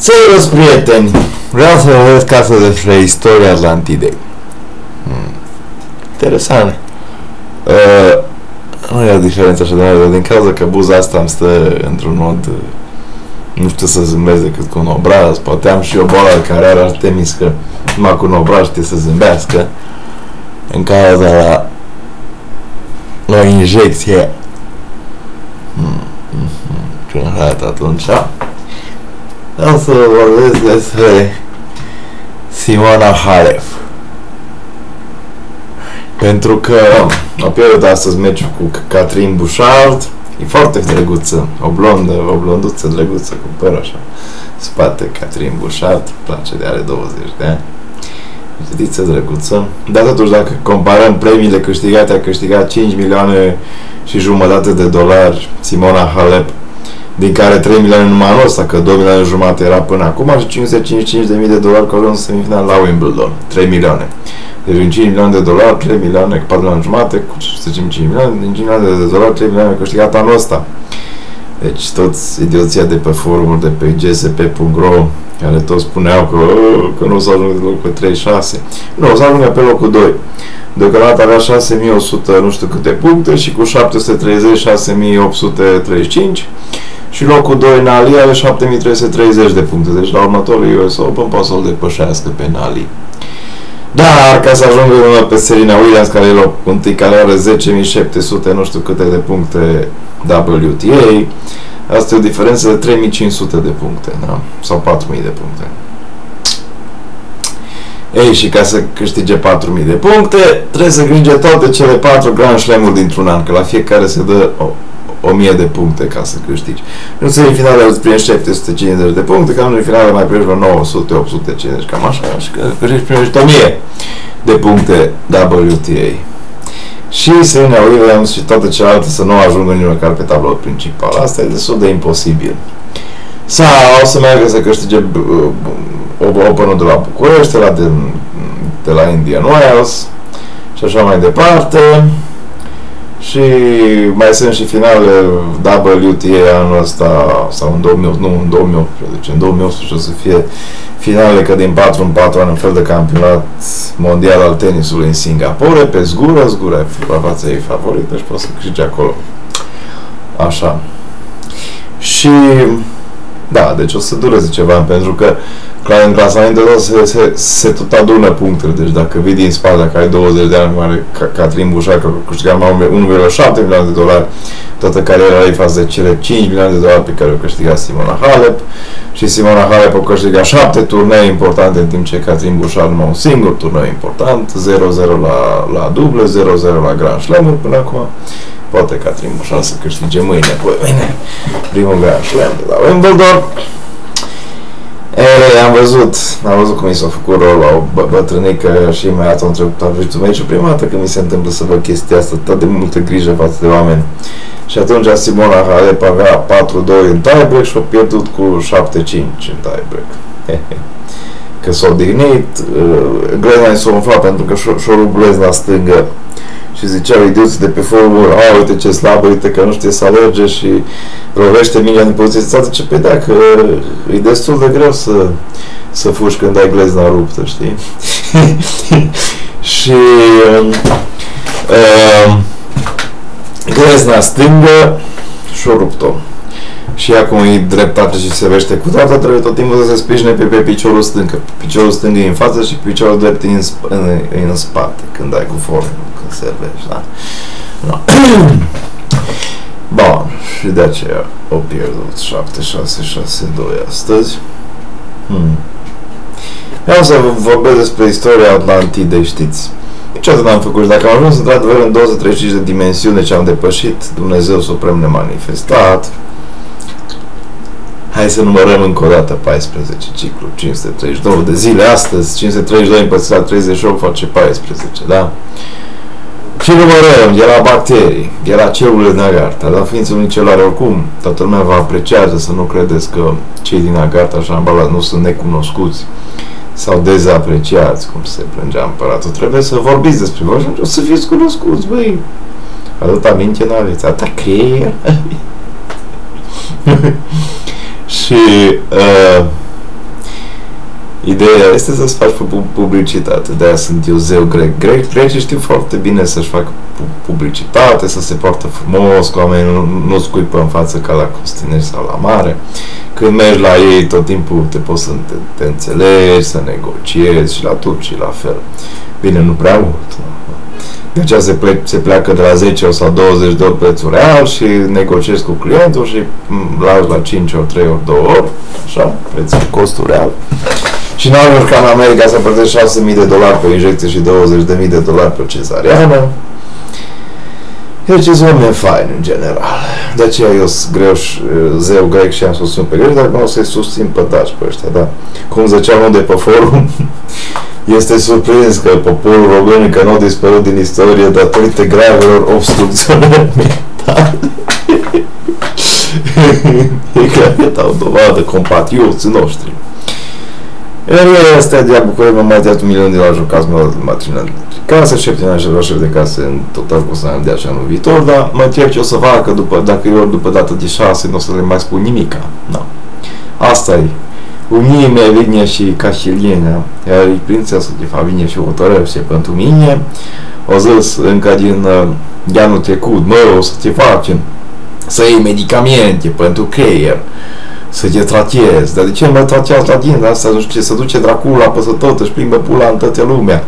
Serios, prieteni, vreau să vă văd casă despre istoria Atlantidei. Interesant. Nu e o diferență așa de mare, dar din cauza că buza asta îmi stă într-un mod, nu știu să zâmbesc decât cu un obraz. Poate am și o boală care are Artemis, că numai cu un obraz știe să zâmbească. În cauza la o injecție. Când arată atunci. Vreau să vorbesc despre Simona Halep. Pentru că a pierdut astăzi meciul cu Catherine Bouchard. E foarte drăguță, o blonduță drăguță cu păr așa spate, Catherine Bouchard, place de are 20 de ani. Fetiță drăguță. Dar totuși, dacă comparăm premiile câștigate, a câștigat 5 milioane și jumătate de dolari Simona Halep, din care 3 milioane numai anul ăsta, că 2 milioane jumate era până acum, și 555.000 de dolari că au ajuns în semifinal la Wimbledon. 3 milioane. Deci din 5 milioane de dolari, 3 milioane, 4 milioane jumate, cu să zicem 5 milioane, din 5 milioane de dolari, 3 milioane câștigat anul ăsta. Deci toți idioția de pe forumuri, de pe gsp.ro, care toți spuneau că nu o să ajungă de locul 36. Nu, o să ajungă pe locul 2. Deocamdată avea 6100 nu știu câte puncte și cu 730, 6835. Și locul 2 Nali are 7330 de puncte. Deci la următorul US Open poate să-l depășească pe Nali. Dar ca să ajungă pe Serena Williams, care e locul întâi, care are 10.700 nu știu câte de puncte WTA, asta e o diferență de 3500 de puncte, da? Sau 4000 de puncte. Ei, și ca să câștige 4000 de puncte, trebuie să câștige toate cele 4 Grand Slam-uri dintr-un an, că la fiecare se dă 1000 de puncte ca să câștigi. În semifinale îți primești 750 de puncte, ca în finale mai primești vreo 900, 850, cam așa, și că câștigi primești 1000 de puncte WTA. Și Serena Williams și toate celelalte să nu ajungă nici măcar pe tabloul principal. Asta e destul de imposibil. Sau o să meargă să câștige Open-ul de la București, de la Indian Wells și așa mai departe. Și mai sunt și finale WTA anul ăsta, sau în 2018, în 2018 o să fie finale, că din 4 în 4 ani, un fel de campionat mondial al tenisului în Singapore, pe zgură la fața ei favorită și poți să câștige acolo. Așa. Și da, deci o să dureze ceva, pentru că în clasamentul se tot adună punctele. Deci dacă vii din spate, dacă ai 20 de ani, mare Catherine Bouchard, că câștiga mai 1,7 milioane de dolari, toată cariera ei față de cele 5 milioane de dolari pe care o câștiga Simona Halep, și Simona Halep o câștiga 7 turnee importante, în timp ce Catherine Bouchard numai un singur turneu important, 0-0 la duble, 0-0 la Grand Slam-uri până acum. Poate Catherine Bouchard să câștige mâine primul Grand Slam de la Wimbledon. Am văzut cum mi s-a făcut rol la o bătrânică și imediat am întrebat meciul prima dată când mi se întâmplă să văd chestia asta, atât de multă grijă față de oameni. Și atunci Simona Halep avea 4-2 în tiebreak și a pierdut cu 7-5 în tiebreak. Că s-a odihnit, Glezna s-a umflat pentru că și-a rupt Glezna stângă. Și ziceau idioții de pe forumul, uite ce slabă, uite că nu știe să alerge și lovește mingea din poziție să zice, pe da, că e destul de greu să fugi când ai glezna ruptă, știi? Și glezna stângă și-o rupt-o. Și acum e dreptate și se vește cu toată, trebuie tot timpul să se sprijine pe piciorul stâng, că piciorul stâng e în față și piciorul drept e în spate, când ai cu forumul, când servești, da? No. Bun, și de aceea o pierdut 7-6-6-2 astăzi. Vreau să vorbesc despre istoria Atlantidei, știți? Niciodată n-am făcut și dacă am ajuns într-adevăr în 235 de dimensiune ce am depășit, Dumnezeu Suprem ne manifestat. Hai să numărăm încă o dată 14 ciclu, 532 de zile astăzi, 532 împărțit la 38 face 14, da? Și numărăm, de la bacterii, de la celule din agarta, la ființe unicelare, oricum, toată lumea vă apreciază, să nu credeți că cei din agarta și ambalat nu sunt necunoscuți sau dezapreciați, cum se plângea împăratul. Trebuie să vorbiți despre voi și o să fiți cunoscuți, băi. Atâta minte n-aveți, atâta creier. Și Ideea este să-ți faci publicitate, de-aia sunt eu zeu grec. Grecii știu foarte bine să-și facă publicitate, să se poartă frumos cu oamenii, nu scuipă în față ca la Costinești sau la mare. Când mergi la ei, tot timpul te poți să te înțelegi, să negociezi, și la turcii la fel. Bine, nu prea mult. De aceea se pleacă de la 10 sau 20 de ori prețul real și negociezi cu clientul și lași la 5 ori, 3 ori, 2 ori, așa, prețul, costul real. Și n-au ca în America să plătești $6.000 pe injecție și $20.000 pe cezariană. Deci sunt oameni faini în general. De aceea eu sunt zeu grec și am susținut pe greci, dar nu o să-i susțin pe daci pe ăștia, da. Cum zicea unul de pe forum, este surprins că poporul român încă nu a dispărut din istorie datorită gravelor obstrucționări mentale. E clar că dau dovadă compatrioții noștri. Iar astea de la București m-am mai dat $1 milion de la jucați matrimonial. Casă, 7 ani și vreau șef de casă în total cu să am de așa anul viitor, dar mă întreb ce o să facă dacă eu după data de 6 nu o să le mai spun nimica. No. Asta e. Unime vine și Cașilienea, iar prințesa de fapt vine și hotărăște pentru mine. O zis încă din anul trecut, mă, o să te facem să iei medicamente pentru creier, să te tratezi. Dar de ce mă tratează la din asta? Nu știu ce, să duce Dracula peste tot, își plimbă pula în toată lumea.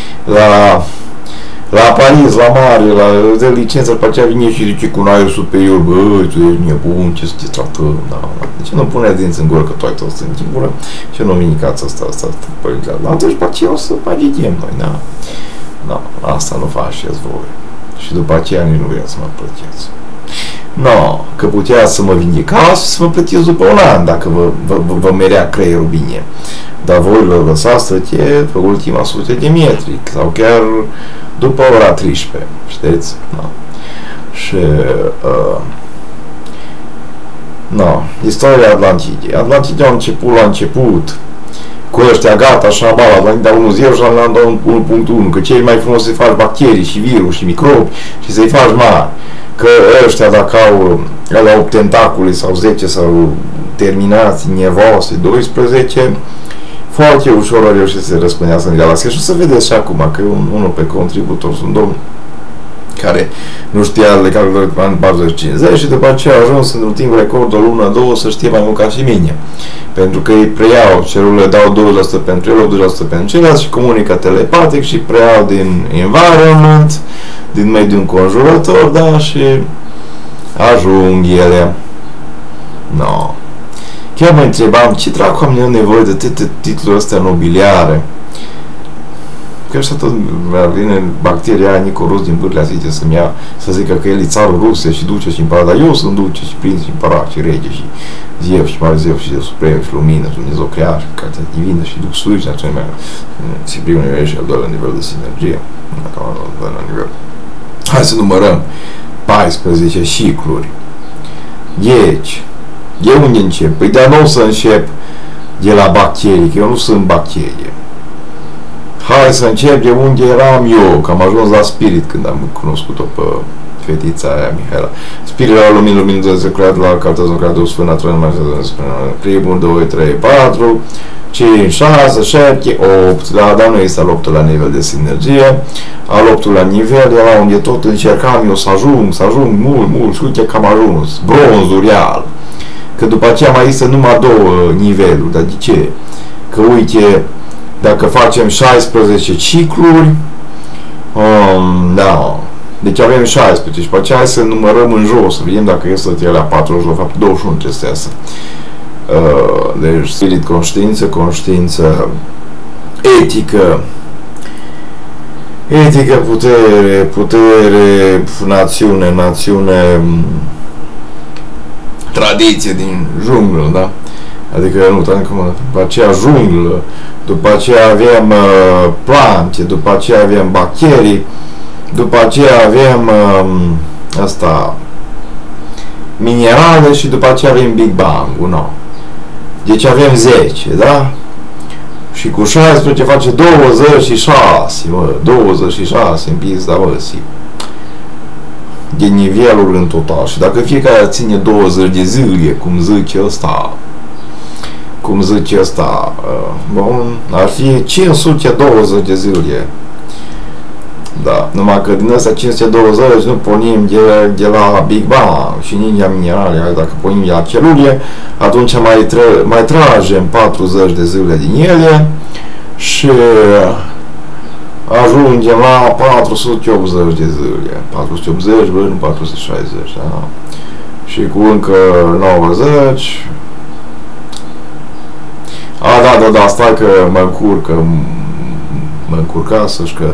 La Paris, la mare, de licență, după aceea vine și zice cu un aer superior, băi, tu ești nebun, ce să te tratăm, da. De ce nu pune dinți în gură, că tu ai toți în gură? Ce nu minicați asta, la atunci, după aceea o să pagidiem noi, da. Da, asta nu faceți voi. Și după aceea nici nu vrea să mă plătiți. No, că putea să mă vindicați și să mă plătiți după un an, dacă vă merea creierul bine. Dar voi vă lăsați să-te pe ultima 100 de metri, sau chiar după ora 13, știți? No. Și, no, istoria Atlantidei. Atlantidea a început la început, cu ăștia gata, așa, bala, Atlantida 1.0 și Atlantida 1.1, că cei mai frumos să-i faci bacterii și virus și microbi și să-i faci mari. Că ăștia dacă au 8 tentacule sau 10 sau terminații nervoase 12, foarte ușor au reușit să se răspândească în galaxie și o să vedeți și acum că unul pe contributor sunt domn care nu știa de calculări pe anii 40-50 și după aceea a ajuns în timp record o lună, două să știe mai mult ca și mine. Pentru că ei preiau celulele, dau 20% pentru el, 20% pentru ceilalți și comunică telepatic și preiau din environment, din mediul înconjurător, da, și ajung ele. No. Chiar mă întrebam, ce dracu am nevoie de atâtea titluri astea nobiliare? Că așa tot vine bacteria aia Nicorus din Bârlea, zice să-mi ia, să zică că el e țarul Rusie și duce și împărat, dar eu sunt duce și prinț și împărat și rege și zeu și mare zeu și zeu suprem și lumină și Dumnezeu crear și cartea divină și duc sfânt și așa mai și primul nivel și al doilea nivel de sinergie. La nivel. Hai să numărăm 14 cicluri. Deci, de unde încep? Păi dar nu o să încep de la bacterii, că eu nu sunt bacterie. Hai să încep de unde eram eu, că am ajuns la spirit când am cunoscut-o pe fetița aia, Mihaela. Spiritul la lumină, Dumnezeu creat la cartea Zocratul Sfânta Trănă, primul, 2, 3, 4, 5, 6, 7, 8, dar nu este al 8-lea nivel de sinergie. Al 8-lea nivel era unde tot încercam eu să ajung mult și uite că am ajuns, bronzul real. Că după aceea mai este numai 2 niveluri, dar de ce? Că uite, dacă facem 16 cicluri, da, deci avem 16 și pe aceea hai să numărăm în jos, să vedem dacă este la 4 de fapt 21 trebuie să iasă. Deci spirit, conștiință, etică, putere, națiune, tradiție din junglă, da? Adică nu, după aceea junglă, după aceea avem plante, după aceea avem bacterii, după aceea avem minerale și după aceea avem Big Bang, no. Deci avem 10, da? Și cu 16 face 26, mă, 26 în pizda văsii. De nivelul în total. Și dacă fiecare ține 20 de zile, cum zice ăsta, cum zice ăsta, bun, ar fi 520 de zile. Da, numai că din astea 520 nu pornim de la Big Bang și nici de minerale, dacă pornim de la celule, atunci mai tragem 40 de zile din ele și ajungem la 480 de zile. 480, bă, nu 460, da? Și cu încă 90. Da, stai că mă încurcasă-și că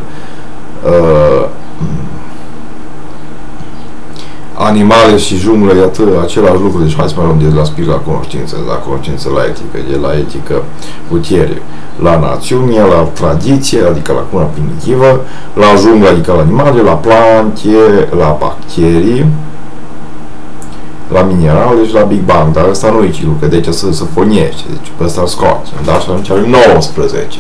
animale și jungle e același lucru, deci hai să mai luăm de la spirit la conștiință, la conștiință la etică, de la etică putere, la națiune, la tradiție, adică la cuna primitivă, la jungle, adică la animale, la plante, la bacterii, la minerale și la Big Bang, dar ăsta nu e ciclu, că de aici se foniește, deci pe ăsta îl scoate, da? Și atunci avem 19.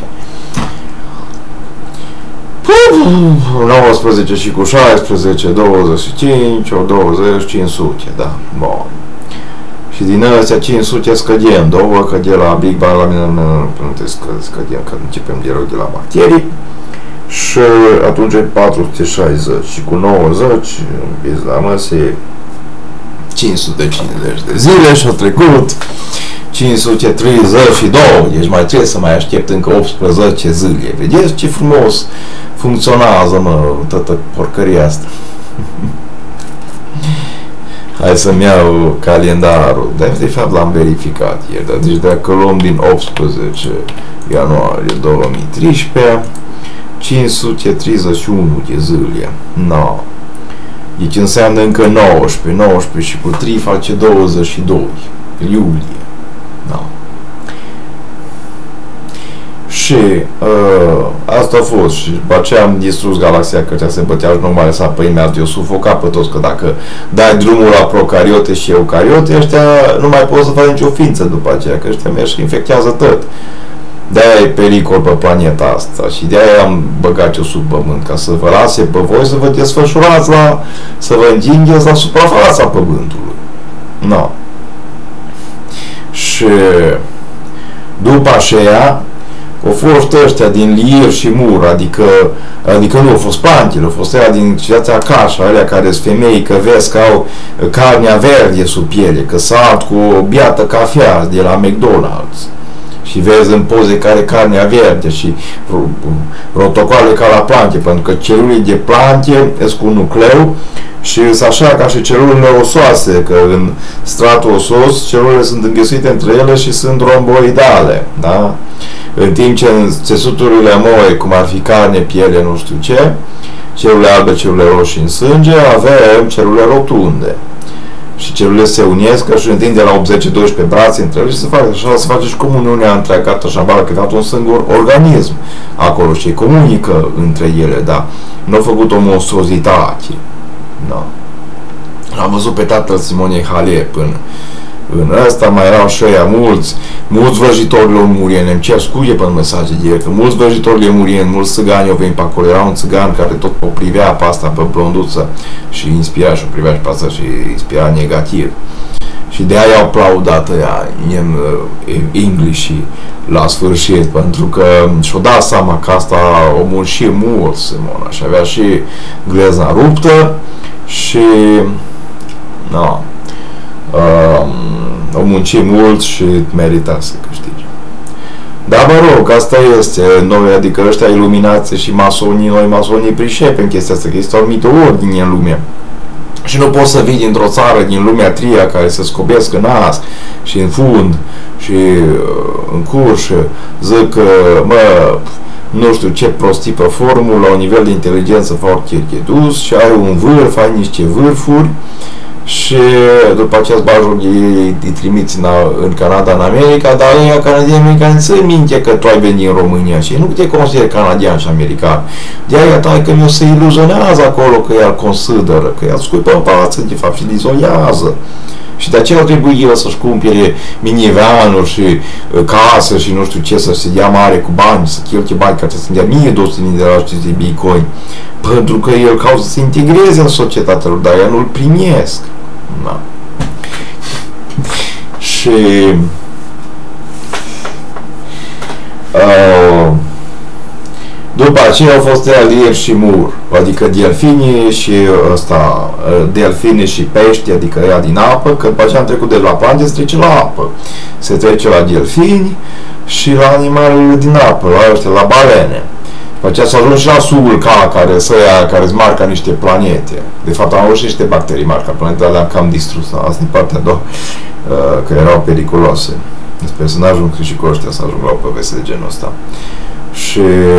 19 și cu 16, 25, o 20, 500, da, bun. Și din astea 500 scădem, două, că de la Big Bang la mine nu scădem, că începem de rău de la bacterii. Și atunci 460 și cu 90, la măse 550 de zile și-a trecut 532, deci mai trebuie să mai aștept încă 18 zile. Vedeți ce frumos funcționează, mă, toată porcăria asta. Hai să-mi iau calendarul. Dar de fapt l-am verificat ieri. Dar deci dacă luăm din 18 ianuarie 2013, 531 de zile. No. Deci înseamnă încă 19. 19 și cu 3 face 22. Iulie. No. Și asta a fost. Și după aceea am distrus galaxia, că se bătea și normale să apă imediat. Eu sufocat pe toți, că dacă dai drumul la procariote și eucariote, ăștia nu mai pot să facă nicio ființă după aceea, că ăștia merg și infectează tot. De-aia e pericol pe planeta asta și de-aia am băgat eu sub pământ, ca să vă lase pe voi să vă desfășurați să vă întingeți la suprafața pământului. No. Și după aceea au fost ăștia din Lir și Mur, adică nu au fost plantele, au fost ăia din citația Cașa, alea care sunt femei, că vezi că au carnea verde sub piele, că salt cu o biată cafea de la McDonald's. Și vezi în poze care carnea verde și protocoale ca la plante, pentru că celulele de plante sunt cu nucleu și sunt așa ca și celulele osoase, că în stratul osos celulele sunt înghesuite între ele și sunt romboidale, da? În timp ce în țesuturile moe, cum ar fi carne, piele, nu știu ce, celule albe, celule roșii în sânge, avem celule rotunde. Și celulele se unesc și întind de la 80-12 brațe între ele și se face și comuniunea întreagată așa, că e un singur organism acolo și comunică între ele, da. Nu au făcut o monstruozitate. Da. L-am văzut pe tatăl Simonei Halep în ăsta, mai erau și ăia mulți vrăjitori le-au murit, îmi cer scuze pe mesaje de ieri, că mulți vrăjitori le-au murit, mulți țigani au venit pe acolo, era un țigan care tot o privea pe asta, pe blonduță și inspira și o privea și pe asta și inspira negativ. Și de aia au aplaudat ăia English la sfârșit, pentru că și-o dat seama că asta o muncit mult Simona și avea și glezna ruptă și no. Au muncit mult și merita să câștige. Dar mă rog, asta este noi, adică ăștia iluminați și masonii, noi masonii pricepem chestia asta, că este o anumită ordine în lume. Și nu poți să vii dintr-o țară din lumea tria care se scobesc în nas și în fund și în curs și zic că, nu știu ce prostii pe formul la un nivel de inteligență foarte redus și ai un vârf, ai niște vârfuri și după aceea îi trimiți în Canada, în America, dar ăia canadieni care țin minte că tu ai venit în România și nu te consideri canadian și american. De aia tai că mi-o se iluzionează acolo că el consideră, că el scuipă în față, de fapt, și izolează. Și de aceea trebuie el să-și cumpere minivanuri și casă și nu știu ce, să se dea mare cu bani, să cheltuie bani ca să dea 1200 de la aceste bitcoin. Pentru că el caută să se integreze în societatea lor, dar ea nu-l primesc. Da. Și După aceea au fost Alier și Mur, adică delfinii și delfinii și pești, adică ea din apă, că după aceea am trecut de la plante, se trece la apă. Se trece la delfini și la animalele din apă, la ăștia, la balene. După aceea s-a ajuns și la vulcan, care îți marca niște planete. De fapt, au și niște bacterii marca planete, dar le-am cam distrus. Asta e partea a doua, că erau periculoase. Sper să n-ajung și cu ăștia să ajung la o poveste de genul ăsta. Și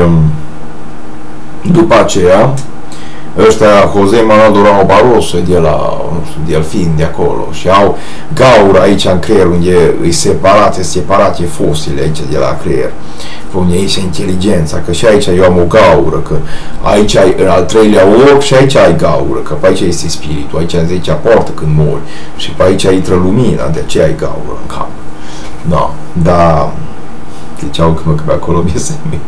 după aceea, ăștia, José Manuel Durão Barroso, de la, nu știu, delfin de acolo, și au gaură aici în creier, unde e separate fosile aici de la creier, unde e inteligența, că și aici eu am o gaură, că aici ai în al treilea ochi și aici ai gaură, că pe aici este spiritul, aici poartă când mori, și pe aici intră lumina, de aceea ai gaură în cap. Da, dar ziceau că pe acolo mi se minte.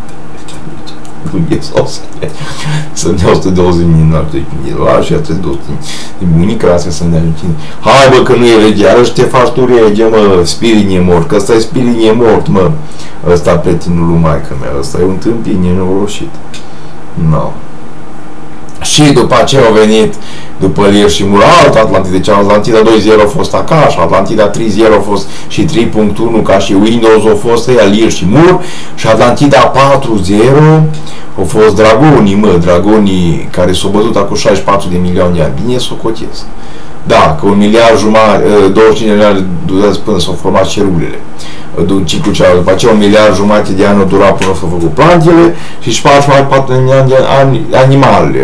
Să ne 120 de dolari și a trebuit 200 de bunica astea să ne ajute. Hai bă, că nu e rege, arăși te faci tu rege, mă, Spirinie mort, că ăsta e Spirinie mort, mă, ăsta prietenul lui maică mea, ăsta e un tâmpine neoroșit. No. Și după aceea au venit, după Alier și Mur, alt Atlantida, deci Atlantida 2.0 a fost acasă, Atlantida 3.0 a fost și 3.1 ca și Windows a fost Alier și Mur, și Atlantida 4.0 au fost dragonii, mă, dragonii care s-au bătut acum 64 de milioane de ani, bine s-o cotez. Da, că 1 miliard jumătate, 25 de milioane durează până s-au format celulele. Ciclul cealaltă. După aceea 1 miliard jumătate de ani au durat până s-au făcut plantele și 4 de milioane de ani animale,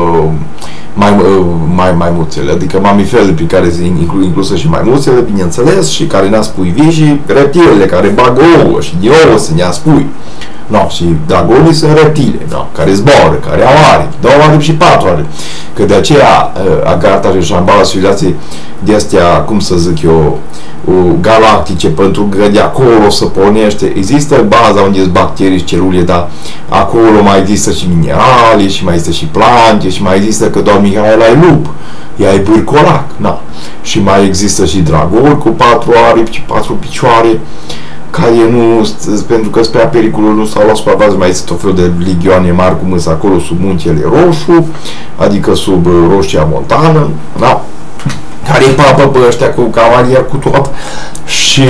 maimuțele, adică mamiferele pe care se inclusă și maimuțele, bineînțeles, și care nasc pui vii, și reptilele care bagă ouă și de ouă se ne spui. No, și dragonii sunt reptile, no, care zboară, care au aripi, 2 aripi și 4 aripi. Că de aceea Agatha și Shambhala, civilizații de astea, cum să zic eu, galactice, pentru că de acolo se pornește, există baza unde sunt bacterii și celule, dar acolo mai există și minerale, și mai există și plante, și mai există, că doar Mihaela e lup, ea e burcolac, na. Și mai există și dragoni cu 4 aripi și 4 picioare, care nu, pentru că spre pericolul nu s-au luat supravază, mai este tot felul de ligioane mari cum însă acolo sub muntele Roșu, adică sub Roșia Montană, da? Care îi papă pe ăștia cu cavalia cu tot. Și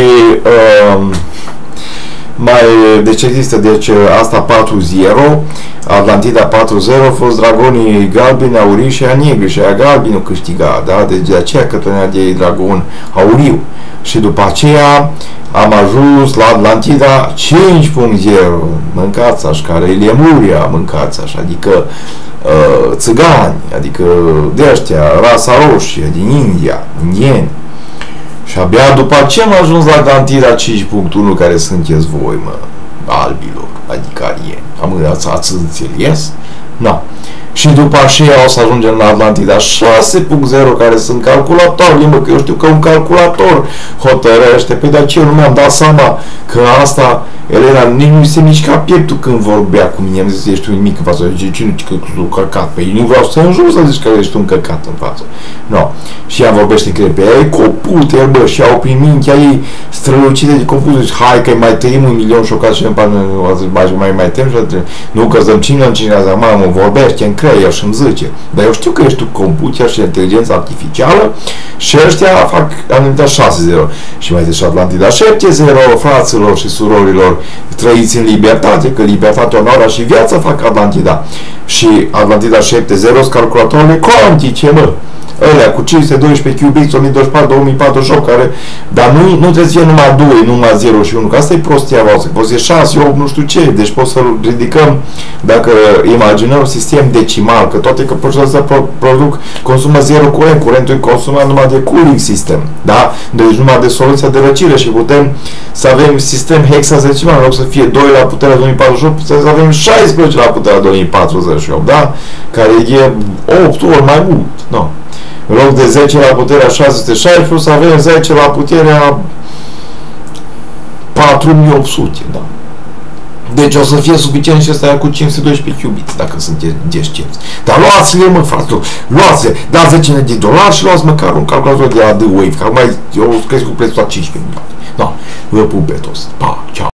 deci există, deci asta 4.0, Atlantida 4.0 a fost dragonii galbeni, aurii și aia negri, și aia galbeni o câștiga, da? Deci de aceea cătănea de dragon auriu. Și după aceea am ajuns la Atlantida 5.0, mâncați așa, care e Lemuria, mâncați așa, adică țigani, adică de ăștia, rasa roșie, din India, indieni. Și abia după aceea am ajuns la Atlantida 5.1, care sunteți voi, mă, albilor, adică arieni. Ați înțeles? Da. Și după aceea o să ajungem la Atlantida 6.0, care sunt calculatorii, mă, că eu știu că un calculator hotărăște. Pe de aceea nu mi-am dat seama că asta, Elena, nici nu se mișca pieptul când vorbea cu mine. Am zis, ești un mic în față. Zice, nu, că ești un căcat. Păi nu vreau să înjur să zici că ești un căcat în față. No. Și ea vorbește că pe ea e computer, bă, și au prin mintea ei strălucite de computer. Zice, hai că mai tăiem 1 milion șocat și mai tăiem și nu, că zăm 5 la 5 la zi, mamă, vorbește în creier și îmi zice, dar eu știu că ești tu computer și inteligență artificială și ăștia fac Atlantida 6.0 și mai zice Atlantida 7.0, fraților și surorilor, trăiți în libertate, că libertatea, onoarea și viața fac Atlantida. Și Atlantida 7.0 sunt calculatoarele cuantice, mă. Ălea cu 512 qubits, 1024, 2048, care, dar nu trebuie să fie numai 2, numai 0 și 1, că asta e prostia voastră, poți să 6, 8, nu știu ce, deci poți să ridicăm, dacă imaginăm sistem decimal, că toate că procesul consumă 0 curent, curentul e consumat numai de cooling system, da? Deci numai de soluția de răcire și putem să avem sistem hexadecimal, în loc să fie 2 la puterea 2048, să avem 16 la puterea 2048, da? Care e 8 ori mai mult, nu? În loc de 10 la puterea 616, să avem 10 la puterea 4800, da. Deci o să fie suficient și ăsta cu 512 qubits, dacă sunteți descenți. Dar luați-le, mă, frate, luați-le, dați 10 de dolari și luați măcar un calculator de la The Wave, că acum eu cresc cu prețul la 15 milioane. Da, vă pup pe toți. Pa, ceau.